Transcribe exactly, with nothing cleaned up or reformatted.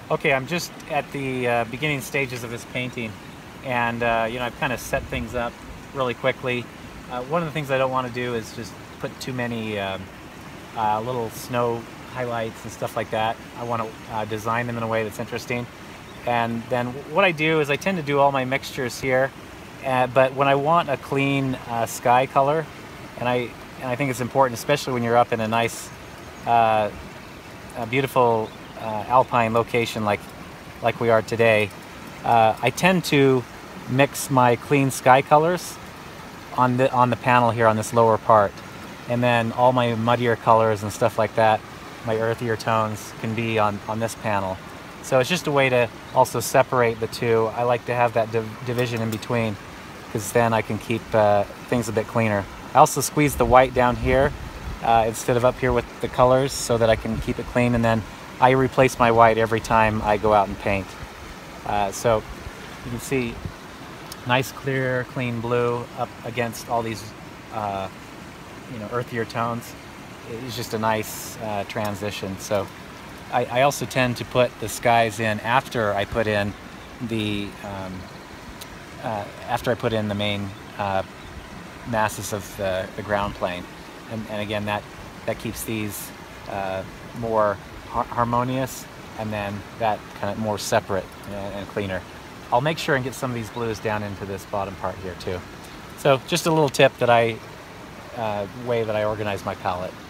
Okay, I'm just at the uh, beginning stages of this painting, and uh, you know, I've kind of set things up really quickly. Uh, one of the things I don't want to do is just put too many um, uh, little snow highlights and stuff like that. I want to uh, design them in a way that's interesting. And then what I do is I tend to do all my mixtures here, uh, but when I want a clean uh, sky color, and I and I think it's important, especially when you're up in a nice, uh, a beautiful uh, alpine location like like we are today, uh, I tend to mix my clean sky colors on the on the panel here on this lower part, and then all my muddier colors and stuff like that, my earthier tones, can be on on this panel. So it's just a way to also separate the two. I like to have that div division in between, because then I can keep uh, things a bit cleaner. I also squeeze the white down here uh, instead of up here with the colors, so that I can keep it clean, and then I replace my white every time I go out and paint. Uh, so you can see nice clear clean blue up against all these uh, you know, earthier tones. It's just a nice uh, transition. So I, I also tend to put the skies in after I put in the um, uh, after I put in the main uh, masses of the, the ground plane, and, and again that that keeps these uh, more har harmonious, and then that kind of more separate and, and cleaner. I'll make sure and get some of these blues down into this bottom part here too. So just a little tip that I uh, way that I organize my palette.